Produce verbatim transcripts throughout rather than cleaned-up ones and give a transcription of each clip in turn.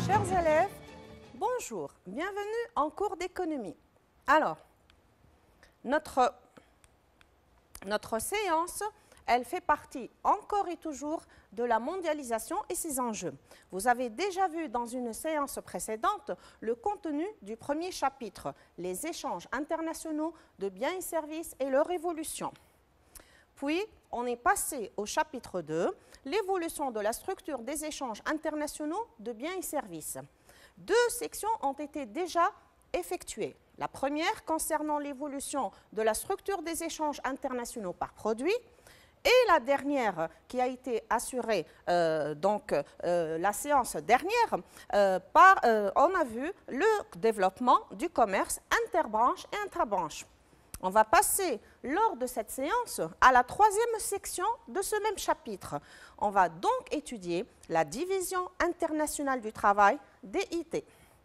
Chers élèves, bonjour, bienvenue en cours d'économie. Alors, notre, notre séance, elle fait partie encore et toujours de la mondialisation et ses enjeux. Vous avez déjà vu dans une séance précédente le contenu du premier chapitre, les échanges internationaux de biens et services et leur évolution. Puis, on est passé au chapitre deux, l'évolution de la structure des échanges internationaux de biens et services. Deux sections ont été déjà effectuées. La première concernant l'évolution de la structure des échanges internationaux par produit et la dernière qui a été assurée, euh, donc euh, la séance dernière, euh, par, euh, on a vu le développement du commerce interbranche et intrabranche. On va passer lors de cette séance à la troisième section de ce même chapitre. On va donc étudier la division internationale du travail, D I T.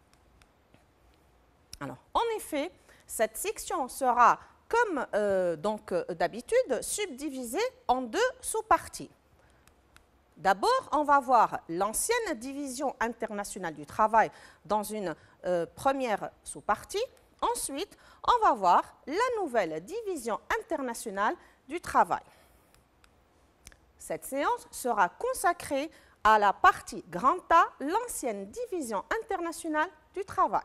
Alors, en effet, cette section sera, comme euh, donc d'habitude, subdivisée en deux sous-parties. D'abord, on va voir l'ancienne division internationale du travail dans une euh, première sous-partie. Ensuite, on va voir la nouvelle division internationale du travail. Cette séance sera consacrée à la partie grand A, l'ancienne division internationale du travail.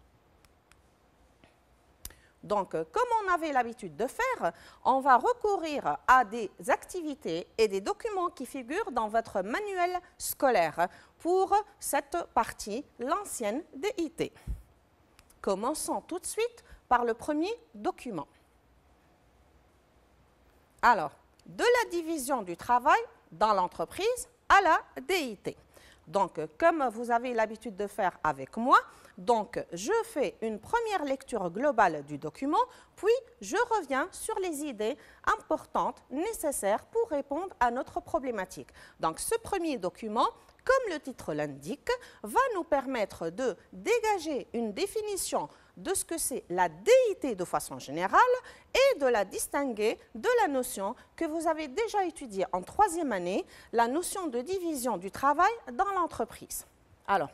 Donc, comme on avait l'habitude de faire, on va recourir à des activités et des documents qui figurent dans votre manuel scolaire pour cette partie, l'ancienne D I T. Commençons tout de suite par le premier document. Alors, de la division du travail dans l'entreprise à la D I T. Donc, comme vous avez l'habitude de faire avec moi, donc je fais une première lecture globale du document, puis je reviens sur les idées importantes nécessaires pour répondre à notre problématique. Donc, ce premier document, comme le titre l'indique, va nous permettre de dégager une définition de ce que c'est la D I T de façon générale et de la distinguer de la notion que vous avez déjà étudiée en troisième année, la notion de division du travail dans l'entreprise. Alors,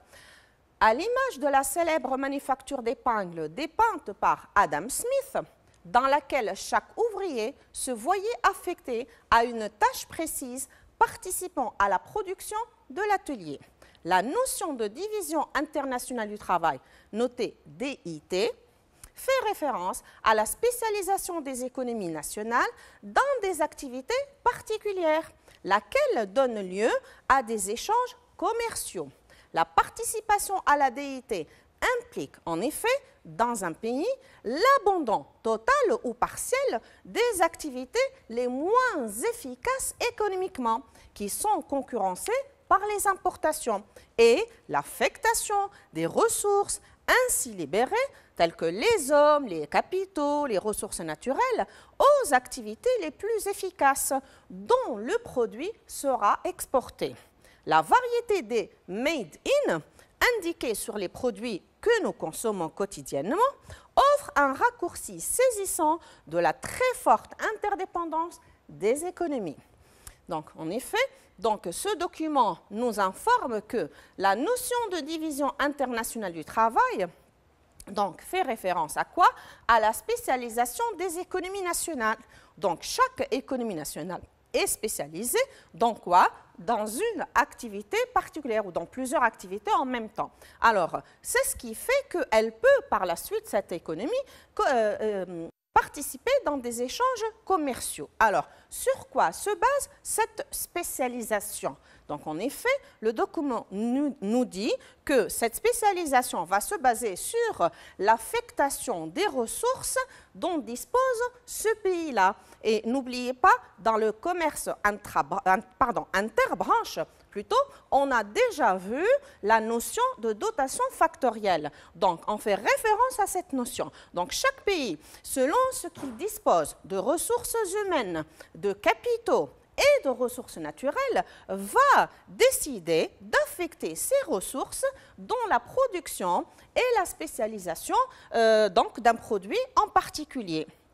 à l'image de la célèbre manufacture d'épingles dépeinte par Adam Smith, dans laquelle chaque ouvrier se voyait affecté à une tâche précise participant à la production de l'atelier. La notion de division internationale du travail, notée D I T, fait référence à la spécialisation des économies nationales dans des activités particulières, laquelle donne lieu à des échanges commerciaux. La participation à la D I T implique en effet, dans un pays, l'abandon total ou partiel des activités les moins efficaces économiquement, qui sont concurrencées par les importations, et l'affectation des ressources ainsi libérées, telles que les hommes, les capitaux, les ressources naturelles, aux activités les plus efficaces, dont le produit sera exporté. La variété des « made in » indiquées sur les produits que nous consommons quotidiennement offre un raccourci saisissant de la très forte interdépendance des économies. Donc, en effet, donc, ce document nous informe que la notion de division internationale du travail donc, fait référence à quoi? À la spécialisation des économies nationales. Donc, chaque économie nationale est spécialisée dans quoi? Dans une activité particulière ou dans plusieurs activités en même temps. Alors, c'est ce qui fait qu'elle peut, par la suite, cette économie, euh, euh, participer dans des échanges commerciaux. Alors, sur quoi se base cette spécialisation? Donc, en effet, le document nous, nous dit que cette spécialisation va se baser sur l'affectation des ressources dont dispose ce pays-là. Et n'oubliez pas, dans le commerce intra, pardon, interbranche, plutôt, on a déjà vu la notion de dotation factorielle. Donc, on fait référence à cette notion. Donc, chaque pays, selon ce qu'il dispose de ressources humaines, de capitaux et de ressources naturelles, va décider d'affecter ces ressources dont la production et la spécialisation euh, donc d'un produit en particulier.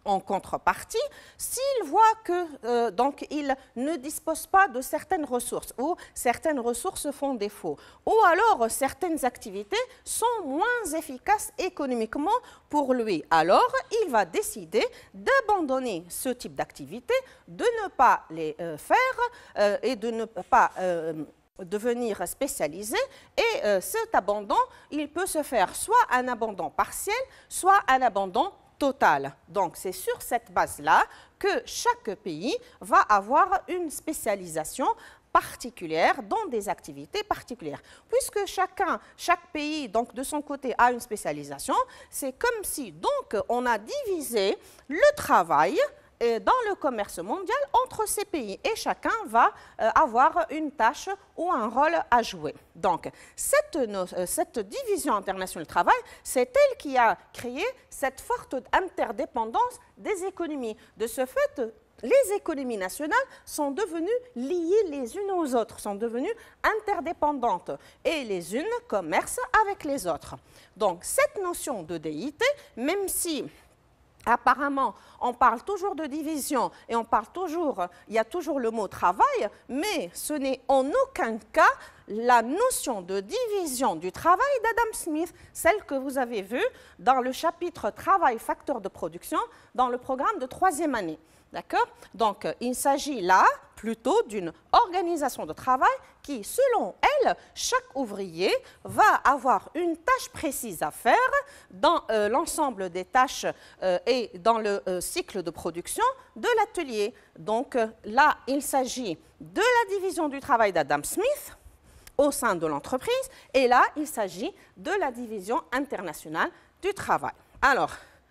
en contrepartie, s'il voit que euh, donc il ne dispose pas de certaines ressources ou certaines ressources font défaut ou alors certaines activités sont moins efficaces économiquement pour lui, alors il va décider d'abandonner ce type d'activité, de ne pas les euh, faire euh, et de ne pas euh, devenir spécialisé et euh, cet abandon, il peut se faire soit un abandon partiel, soit un abandon total. Donc, c'est sur cette base-là que chaque pays va avoir une spécialisation particulière dans des activités particulières. Puisque chacun, chaque pays, donc, de son côté, a une spécialisation, c'est comme si, donc, on a divisé le travail dans le commerce mondial entre ces pays et chacun va euh, avoir une tâche ou un rôle à jouer. Donc, cette, euh, cette division internationale du travail, c'est elle qui a créé cette forte interdépendance des économies. De ce fait, les économies nationales sont devenues liées les unes aux autres, sont devenues interdépendantes et les unes commercent avec les autres. Donc, cette notion de déité, même si apparemment, on parle toujours de division et on parle toujours, il y a toujours le mot travail, mais ce n'est en aucun cas la notion de division du travail d'Adam Smith, celle que vous avez vue dans le chapitre Travail, facteur de production, dans le programme de troisième année. D'accord? Donc, il s'agit là plutôt d'une organisation de travail qui, selon elle, chaque ouvrier va avoir une tâche précise à faire dans euh, l'ensemble des tâches euh, et dans le euh, cycle de production de l'atelier. Donc, euh, là, il s'agit de la division du travail d'Adam Smith au sein de l'entreprise et là, il s'agit de la division internationale du travail. Alors,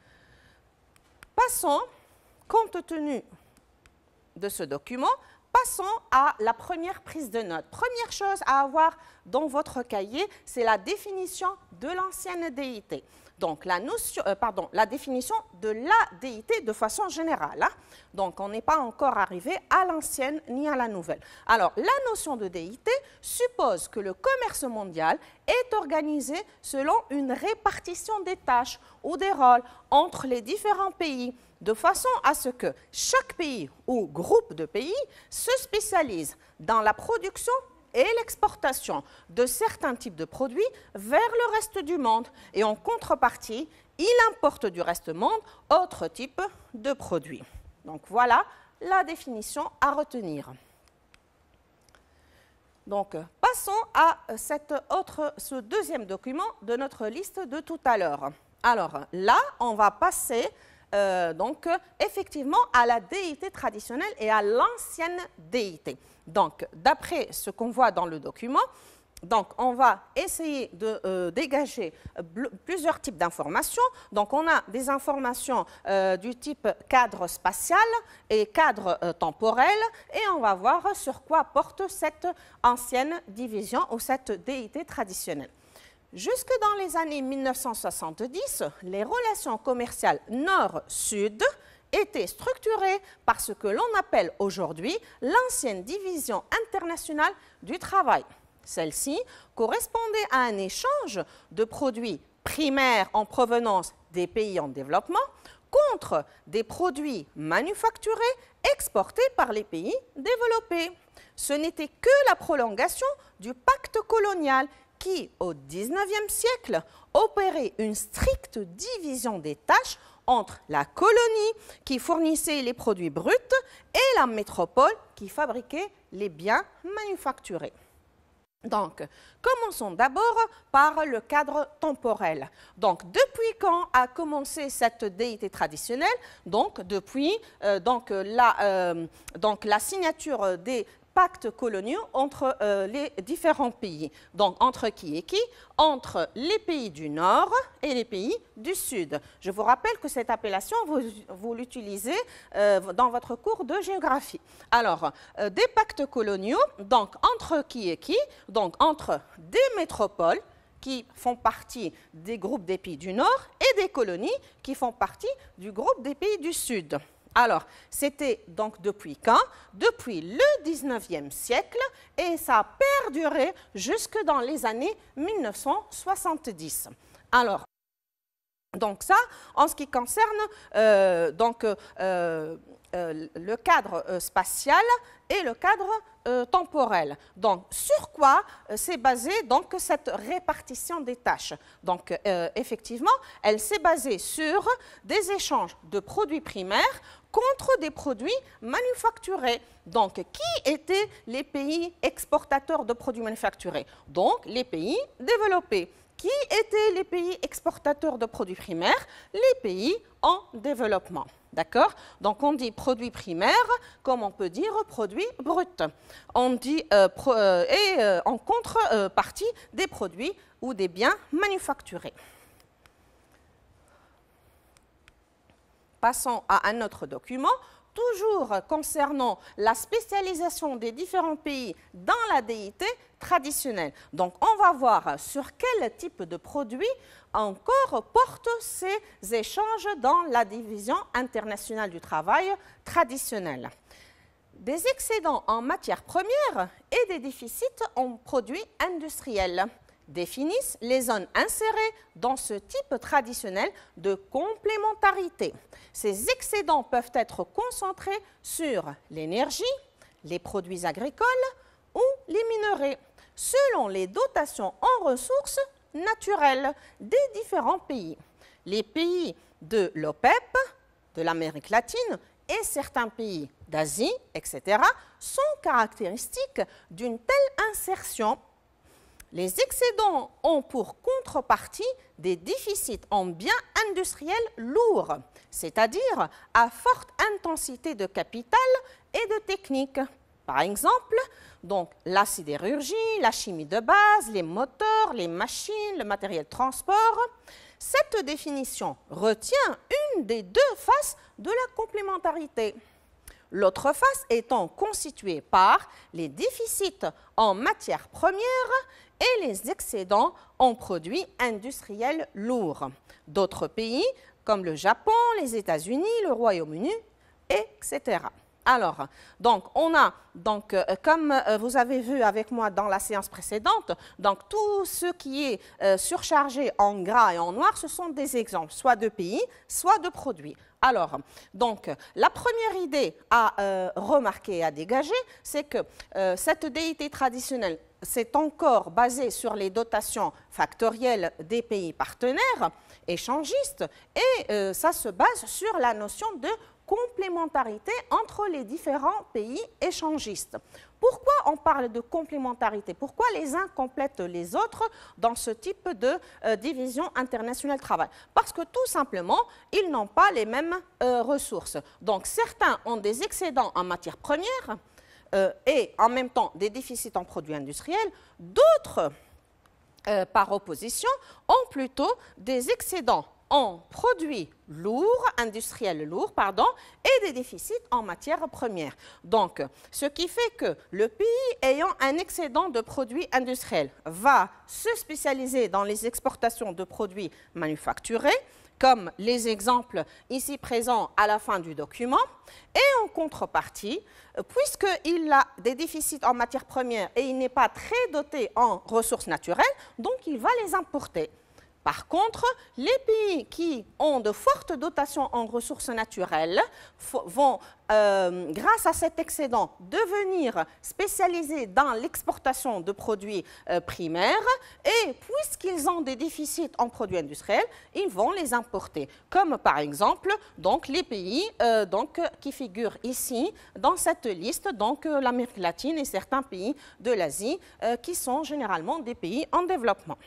passons, compte tenu de ce document, passons à la première prise de notes. Première chose à avoir dans votre cahier, c'est la définition de l'ancienne déité. Donc, la, notion, euh, pardon, la définition de la déité de façon générale. Hein. Donc, on n'est pas encore arrivé à l'ancienne ni à la nouvelle. Alors, la notion de déité suppose que le commerce mondial est organisé selon une répartition des tâches ou des rôles entre les différents pays, de façon à ce que chaque pays ou groupe de pays se spécialise dans la production et l'exportation de certains types de produits vers le reste du monde. Et en contrepartie, il importe du reste du monde autres types de produits. Donc voilà la définition à retenir. Donc, passons à cette autre, ce deuxième document de notre liste de tout à l'heure. Alors là, on va passer Euh, donc, euh, effectivement, à la déité traditionnelle et à l'ancienne déité. Donc, d'après ce qu'on voit dans le document, donc, on va essayer de euh, dégager plusieurs types d'informations. Donc, on a des informations euh, du type cadre spatial et cadre euh, temporel, et on va voir sur quoi porte cette ancienne division ou cette déité traditionnelle. Jusque dans les années mille neuf cent soixante-dix, les relations commerciales nord-sud étaient structurées par ce que l'on appelle aujourd'hui l'ancienne division internationale du travail. Celle-ci correspondait à un échange de produits primaires en provenance des pays en développement contre des produits manufacturés exportés par les pays développés. Ce n'était que la prolongation du pacte colonial qui, au dix-neuvième siècle, opérait une stricte division des tâches entre la colonie qui fournissait les produits bruts et la métropole qui fabriquait les biens manufacturés. Donc, commençons d'abord par le cadre temporel. Donc, depuis quand a commencé cette déité traditionnelle? Donc, depuis euh, donc, la, euh, donc, la signature des pactes coloniaux entre euh, les différents pays. Donc, entre qui et qui? Entre les pays du Nord et les pays du Sud. Je vous rappelle que cette appellation, vous, vous l'utilisez euh, dans votre cours de géographie. Alors, euh, des pactes coloniaux, donc entre qui et qui? Donc, entre des métropoles qui font partie des groupes des pays du Nord et des colonies qui font partie du groupe des pays du Sud. Alors, c'était donc depuis quand? Depuis le dix-neuvième siècle et ça a perduré jusque dans les années mille neuf cent soixante-dix. Alors, Donc ça, en ce qui concerne euh, donc, euh, euh, le cadre euh, spatial et le cadre euh, temporel. Donc, sur quoi euh, s'est basée donc, cette répartition des tâches? Donc, euh, effectivement, elle s'est basée sur des échanges de produits primaires contre des produits manufacturés. Donc, qui étaient les pays exportateurs de produits manufacturés? Donc, les pays développés. Qui étaient les pays exportateurs de produits primaires? Les pays en développement. D'accord? Donc, on dit produits primaires, comme on peut dire produits bruts. On dit euh, pro, euh, et euh, en contrepartie euh, des produits ou des biens manufacturés. Passons à un autre document. Toujours concernant la spécialisation des différents pays dans la D I T traditionnelle. Donc, on va voir sur quel type de produits encore portent ces échanges dans la division internationale du travail traditionnelle. Des excédents en matières premières et des déficits en produits industriels définissent les zones insérées dans ce type traditionnel de complémentarité. Ces excédents peuvent être concentrés sur l'énergie, les produits agricoles ou les minerais, selon les dotations en ressources naturelles des différents pays. Les pays de l'OPEP, de l'Amérique latine et certains pays d'Asie, et cetera, sont caractéristiques d'une telle insertion. Les excédents ont pour contrepartie des déficits en biens industriels lourds, c'est-à-dire à forte intensité de capital et de technique. Par exemple, donc, la sidérurgie, la chimie de base, les moteurs, les machines, le matériel de transport. Cette définition retient une des deux faces de la complémentarité. L'autre face étant constituée par les déficits en matières premières et les excédents en produits industriels lourds. D'autres pays, comme le Japon, les États-Unis, le Royaume-Uni, et cetera. Alors, donc, on a, donc, euh, comme euh, vous avez vu avec moi dans la séance précédente, donc, tout ce qui est euh, surchargé en gras et en noir, ce sont des exemples, soit de pays, soit de produits. Alors, donc, la première idée à euh, remarquer et à dégager, c'est que euh, cette D I T traditionnelle, c'est encore basé sur les dotations factorielles des pays partenaires, échangistes, et euh, ça se base sur la notion de complémentarité entre les différents pays échangistes. Pourquoi on parle de complémentarité? Pourquoi les uns complètent les autres dans ce type de euh, division internationale du travail? Parce que tout simplement, ils n'ont pas les mêmes euh, ressources. Donc certains ont des excédents en matières premières euh, et en même temps des déficits en produits industriels. D'autres, euh, par opposition, ont plutôt des excédents en produits lourds, industriels lourds, pardon, et des déficits en matières premières. Donc, ce qui fait que le pays ayant un excédent de produits industriels va se spécialiser dans les exportations de produits manufacturés, comme les exemples ici présents à la fin du document, et en contrepartie, puisqu'il a des déficits en matières premières et il n'est pas très doté en ressources naturelles, donc il va les importer. Par contre, les pays qui ont de fortes dotations en ressources naturelles vont, euh, grâce à cet excédent, devenir spécialisés dans l'exportation de produits euh, primaires et puisqu'ils ont des déficits en produits industriels, ils vont les importer. Comme par exemple donc, les pays euh, donc, qui figurent ici dans cette liste, donc euh, l'Amérique latine et certains pays de l'Asie euh, qui sont généralement des pays en développement.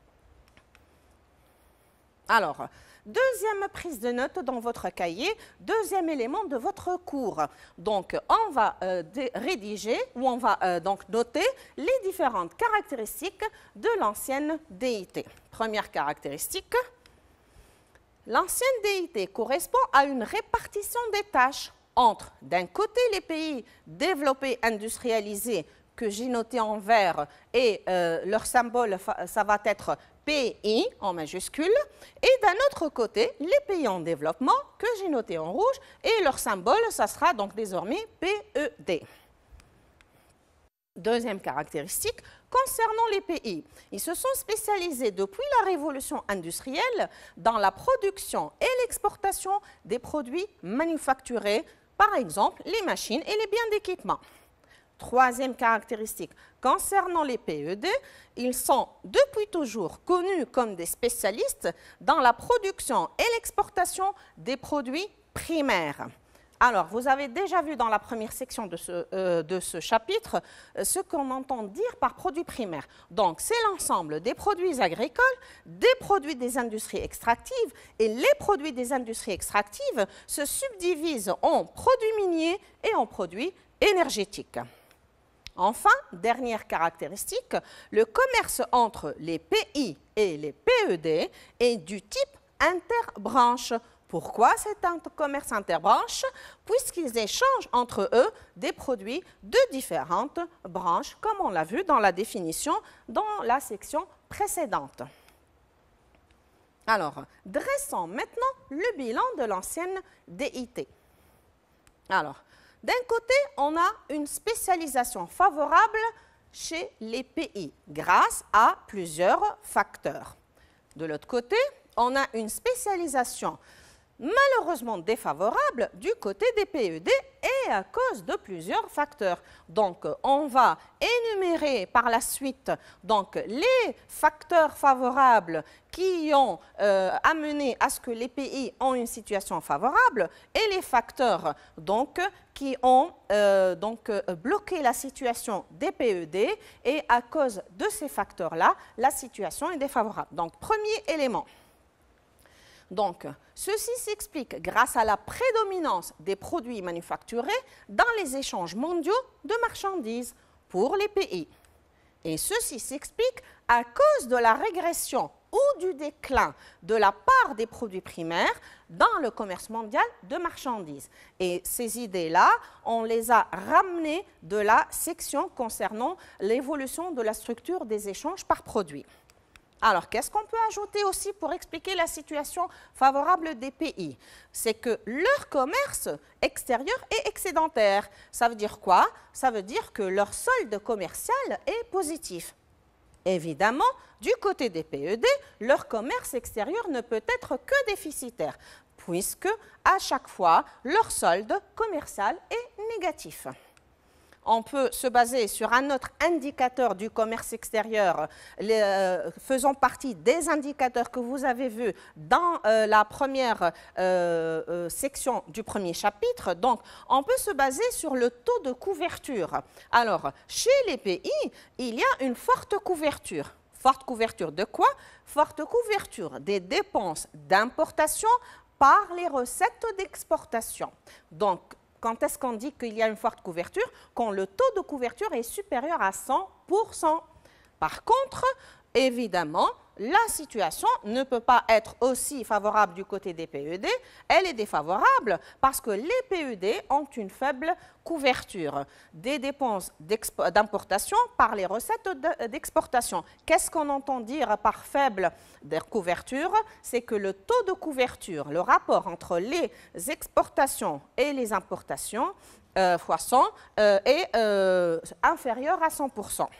Alors, deuxième prise de notes dans votre cahier, deuxième élément de votre cours. Donc, on va euh, rédiger ou on va euh, donc noter les différentes caractéristiques de l'ancienne D I T. Première caractéristique, l'ancienne D I T correspond à une répartition des tâches entre, d'un côté, les pays développés, industrialisés, que j'ai noté en vert, et euh, leur symbole, ça va être P I en majuscule, et d'un autre côté, les pays en développement, que j'ai noté en rouge, et leur symbole, ça sera donc désormais P E D. Deuxième caractéristique, concernant les pays, ils se sont spécialisés depuis la révolution industrielle dans la production et l'exportation des produits manufacturés, par exemple les machines et les biens d'équipement. Troisième caractéristique, concernant les P E D, ils sont depuis toujours connus comme des spécialistes dans la production et l'exportation des produits primaires. Alors, vous avez déjà vu dans la première section de ce, euh, de ce chapitre euh, ce qu'on entend dire par produits primaires. Donc, c'est l'ensemble des produits agricoles, des produits des industries extractives, et les produits des industries extractives se subdivisent en produits miniers et en produits énergétiques. Enfin, dernière caractéristique, le commerce entre les P I et les P E D est du type interbranche. Pourquoi c'est un commerce interbranche? Puisqu'ils échangent entre eux des produits de différentes branches, comme on l'a vu dans la définition dans la section précédente. Alors, dressons maintenant le bilan de l'ancienne D I T. Alors, d'un côté, on a une spécialisation favorable chez les P I grâce à plusieurs facteurs. De l'autre côté, on a une spécialisation malheureusement défavorable du côté des P E D et à cause de plusieurs facteurs. Donc, on va énumérer par la suite donc, les facteurs favorables qui ont euh, amené à ce que les P I ont une situation favorable et les facteurs donc, qui ont euh, donc, bloqué la situation des P E D et à cause de ces facteurs-là, la situation est défavorable. Donc, premier élément. Donc, ceci s'explique grâce à la prédominance des produits manufacturés dans les échanges mondiaux de marchandises pour les P I. Et ceci s'explique à cause de la régression ou du déclin de la part des produits primaires dans le commerce mondial de marchandises. Et ces idées-là, on les a ramenées de la section concernant l'évolution de la structure des échanges par produit. Alors, qu'est-ce qu'on peut ajouter aussi pour expliquer la situation favorable des P I? C'est que leur commerce extérieur est excédentaire. Ça veut dire quoi? Ça veut dire que leur solde commercial est positif. Évidemment, du côté des P E D, leur commerce extérieur ne peut être que déficitaire, puisque à chaque fois, leur solde commercial est négatif. On peut se baser sur un autre indicateur du commerce extérieur, les, euh, faisant partie des indicateurs que vous avez vus dans euh, la première euh, euh, section du premier chapitre. Donc, on peut se baser sur le taux de couverture. Alors, chez les P I, il y a une forte couverture. Forte couverture de quoi? Forte couverture des dépenses d'importation par les recettes d'exportation. Donc, quand est-ce qu'on dit qu'il y a une forte couverture? Quand le taux de couverture est supérieur à cent pour cent. Par contre, évidemment, la situation ne peut pas être aussi favorable du côté des P E D. Elle est défavorable parce que les P E D ont une faible couverture des dépenses d'importation par les recettes d'exportation. Qu'est-ce qu'on entend dire par faible couverture? C'est que le taux de couverture, le rapport entre les exportations et les importations euh, fois cent euh, est euh, inférieur à cent pour cent.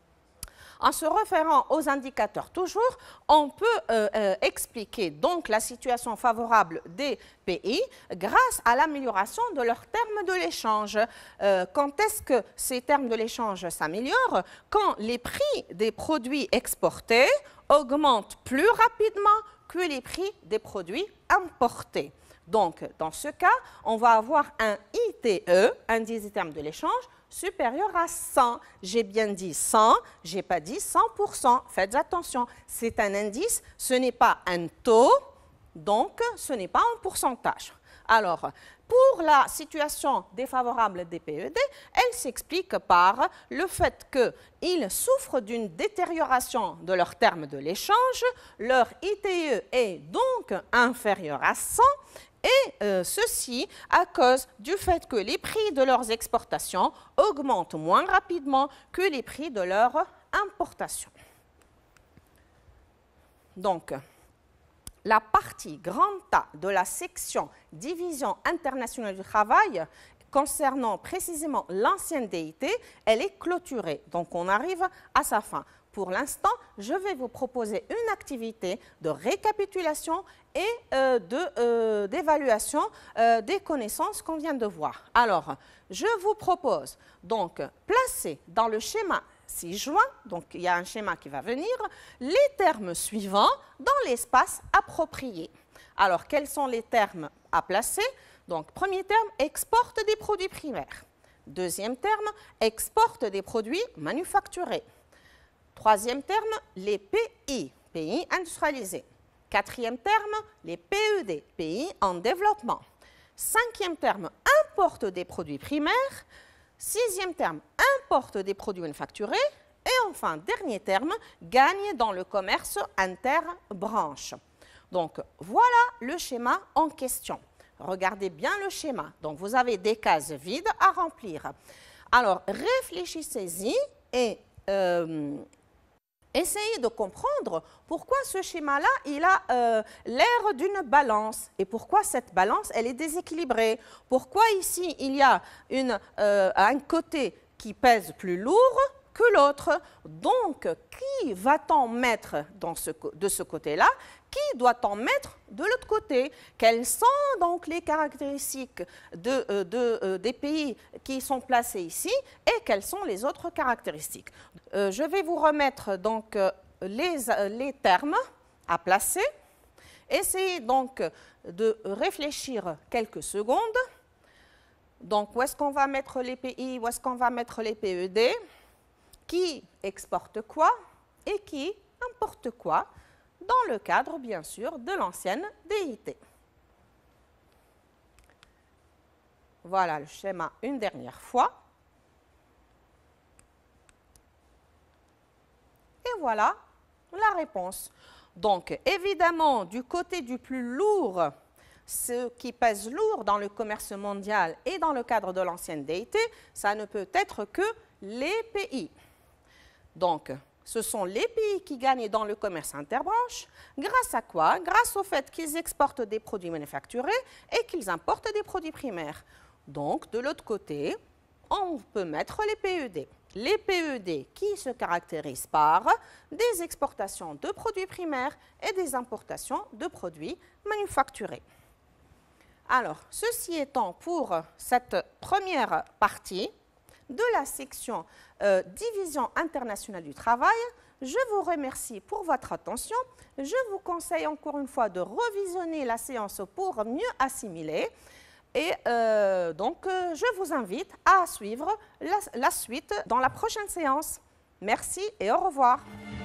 En se référant aux indicateurs toujours, on peut euh, euh, expliquer donc la situation favorable des P I grâce à l'amélioration de leurs termes de l'échange. Euh, quand est-ce que ces termes de l'échange s'améliorent? Quand les prix des produits exportés augmentent plus rapidement que les prix des produits importés. Donc, dans ce cas, on va avoir un I T E, indice des termes de l'échange, supérieur à cent. J'ai bien dit cent, je n'ai pas dit cent pour cent. Faites attention, c'est un indice, ce n'est pas un taux, donc ce n'est pas un pourcentage. Alors, pour la situation défavorable des P E D, elle s'explique par le fait qu'ils souffrent d'une détérioration de leurs termes de l'échange, leur I T E est donc inférieur à cent, et euh, ceci à cause du fait que les prix de leurs exportations augmentent moins rapidement que les prix de leurs importations. Donc, la partie grand A de la section Division internationale du travail concernant précisément l'ancienne D I T, elle est clôturée. Donc, on arrive à sa fin. Pour l'instant, je vais vous proposer une activité de récapitulation et euh, d'évaluation de, euh, euh, des connaissances qu'on vient de voir. Alors, je vous propose donc placer dans le schéma ci-joint, donc il y a un schéma qui va venir, les termes suivants dans l'espace approprié. Alors, quels sont les termes à placer? Donc, premier terme, exporte des produits primaires. Deuxième terme, exporte des produits manufacturés. Troisième terme, les P I, pays industrialisés. Quatrième terme, les P E D, pays en développement. Cinquième terme, importe des produits primaires. Sixième terme, importe des produits manufacturés. Et enfin, dernier terme, gagne dans le commerce interbranche. Donc, voilà le schéma en question. Regardez bien le schéma. Donc, vous avez des cases vides à remplir. Alors, réfléchissez-y et euh, essayez de comprendre pourquoi ce schéma-là, il a euh, l'air d'une balance et pourquoi cette balance, elle est déséquilibrée. Pourquoi ici, il y a une, euh, un côté qui pèse plus lourd que l'autre. Donc, qui va-t-on mettre dans ce, de ce côté-là? Qui doit-on mettre de l'autre côté? Quelles sont donc les caractéristiques de, euh, de, euh, des pays qui sont placés ici et quelles sont les autres caractéristiques? euh, Je vais vous remettre donc euh, les, euh, les termes à placer. Essayez donc de réfléchir quelques secondes. Donc, où est-ce qu'on va mettre les P I? Où est-ce qu'on va mettre les P E D? Qui exporte quoi et qui importe quoi dans le cadre, bien sûr, de l'ancienne D I T. Voilà le schéma une dernière fois. Et voilà la réponse. Donc, évidemment, du côté du plus lourd, ce qui pèse lourd dans le commerce mondial et dans le cadre de l'ancienne D I T, ça ne peut être que les P I. Donc, ce sont les pays qui gagnent dans le commerce interbranche. Grâce à quoi? Grâce au fait qu'ils exportent des produits manufacturés et qu'ils importent des produits primaires. Donc, de l'autre côté, on peut mettre les P E D. Les P E D qui se caractérisent par des exportations de produits primaires et des importations de produits manufacturés. Alors, ceci étant pour cette première partie de la section euh, Division internationale du travail, je vous remercie pour votre attention. Je vous conseille encore une fois de revisionner la séance pour mieux assimiler. Et euh, donc, euh, je vous invite à suivre la, la suite dans la prochaine séance. Merci et au revoir.